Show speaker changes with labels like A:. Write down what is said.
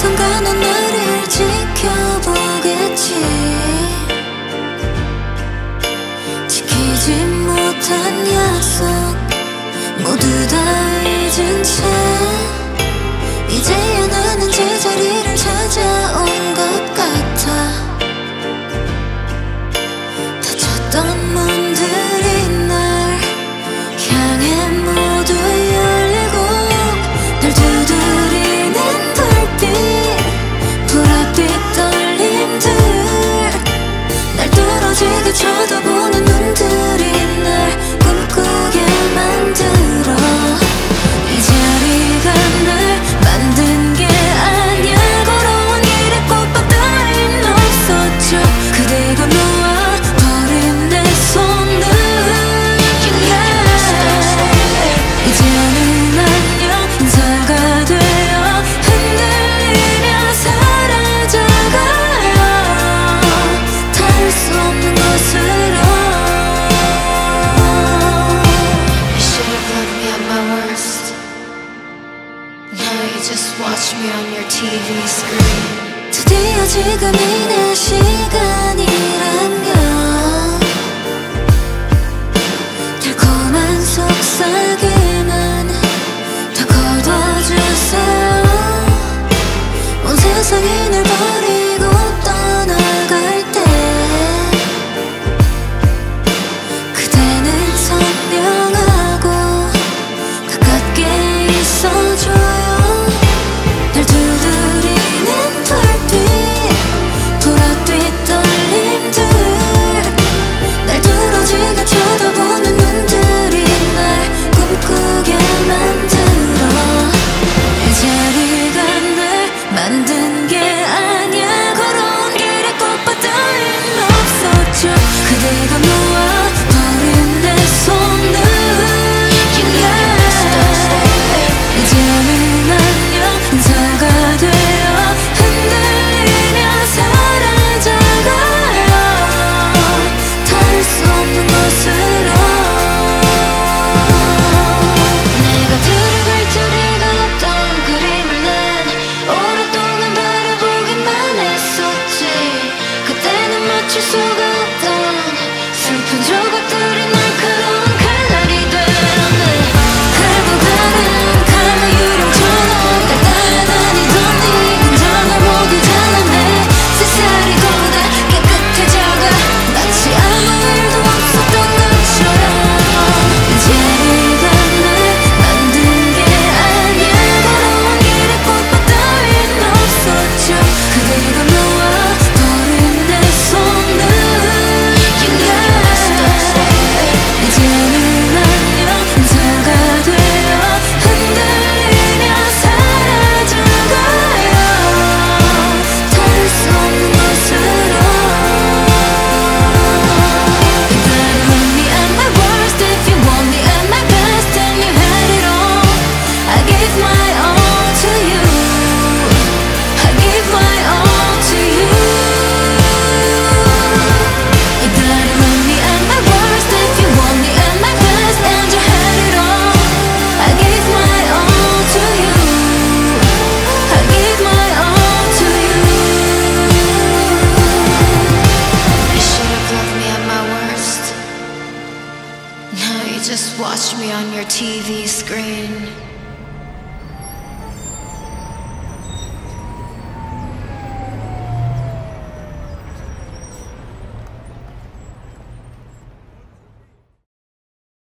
A: 언젠가 넌 나를 지켜보겠지. 지키지 못한 약속 모두 다 잊은 채 이제야 나는 제자리를 찾아온 것 같아. 닫혔던 문들이 날 향해 모두 열리고 날 두드리는 불빛 보랏빛 떨림들 날 뚫어지게 쳐다보는 눈들이 날 꿈꾸게 만들어. 이 자리가 날 만든 게 아니야. 걸어온 길에 꽃밭 따윈 없었죠. 그대가 놓아 버린 내 손을 이제는 안녕 인사가 되어 흔들리며 사라져가요. 닿을 수 없는 곳으로. You should have loved me at my worst. Now you just watch me on your TV screen. 드디어 지금이 내 시간이라면 달콤한 속삭임은 다 거둬주세요. 온 세상이 날 버리고 떠나갈 때 그대는 선명하고 가깝게 있어줘요. 날 두드리는 불빛 보랏빛 떨림들 날 뚫어지게 쳐다보는 눈들이 날 꿈꾸게 만들어. 이 자리가 날 만든 게 아니야. 걸어온 길에 꽃밭 따윈 없었죠. 그대가 놓아 버린 내 손을 이제는 안녕 인사가 되어 흔들리며 사라져가요. 닿을 수 없는 곳으로. 내가 들어갈 자리가 없던 그림을 난 오랫동안 바라보기만 했었지. 그때는 맞출 수가 없던 슬픈 조각들이 날카로운 칼날이 되었네. 결국에는 칼날 유령처럼 날 따라다니던 네 흔적을 모두 잘라내. 세살이 고다 깨끗해져가 마치 아무 일도 없었던 것처럼. 이 자리가 날 만든 게 아니야. 걸어온 길에 꽃밭 따윈 없었죠. 그대가 놓아 버린 내 손을 이제는 안녕 인사가 되어 흔들리며 사라져가요. 닿을 수 없는 곳으로. You gotta love me at my worst if you want me at my best and you had it all. I gave my all to you. I gave my all to you. You gotta love me at my worst if you want me at my best and you had it all. I gave my all to you. I gave my all to you. You should have loved me at my worst. Now you just watch me on your TV screen.